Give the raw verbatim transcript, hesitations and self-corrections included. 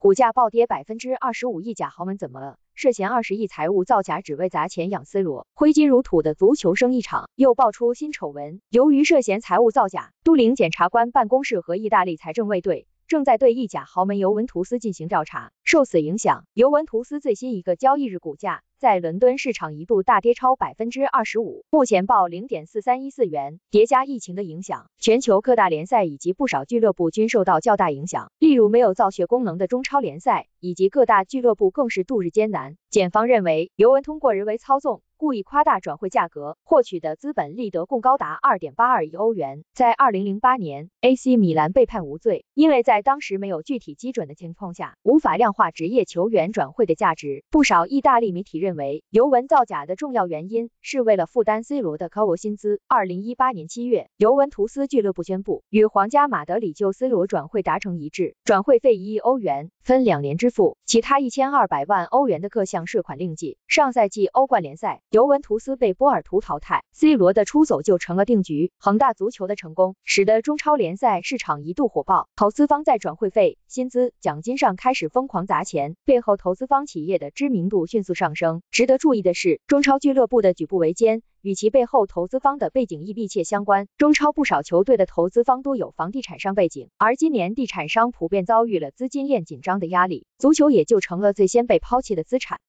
股价暴跌百分之二十五。意甲豪门怎么了？涉嫌二十亿财务造假，只为砸钱养 C 罗，挥金如土的足球生意场又爆出新丑闻。由于涉嫌财务造假，都灵检察官办公室和意大利财政卫队正在对意甲豪门尤文图斯进行调查。受此影响，尤文图斯最新一个交易日股价在伦敦市场一度大跌超百分之二十五，目前报 零点四三一四元。叠加疫情的影响，全球各大联赛以及不少俱乐部均受到较大影响。例如没有造血功能的中超联赛，以及各大俱乐部更是度日艰难。检方认为，尤文通过人为操纵，故意夸大转会价格，获取的资本利得共高达 二点八二亿欧元。在二零零八年 ，A C 米兰被判无罪，因为在当时没有具体基准的情况下，无法量化职业球员转会的价值。不少意大利媒体认为，尤文造假的重要原因是为了负担 C 罗的高额薪资。二零一八年七月，尤文图斯俱乐部宣布与皇家马德里就 C 罗转会达成一致，转会费一亿欧元，分两年支付，其他一千二百万欧元的各项税款另计。上赛季欧冠联赛，尤文图斯被波尔图淘汰 ，C 罗的出走就成了定局。恒大足球的成功，使得中超联赛市场一度火爆，投资方在转会费、薪资、奖金上开始疯狂砸钱，背后投资方企业的知名度迅速上升。值得注意的是，中超俱乐部的举步维艰与其背后投资方的背景亦密切相关。中超不少球队的投资方都有房地产商背景，而今年地产商普遍遭遇了资金链紧张的压力，足球也就成了最先被抛弃的资产。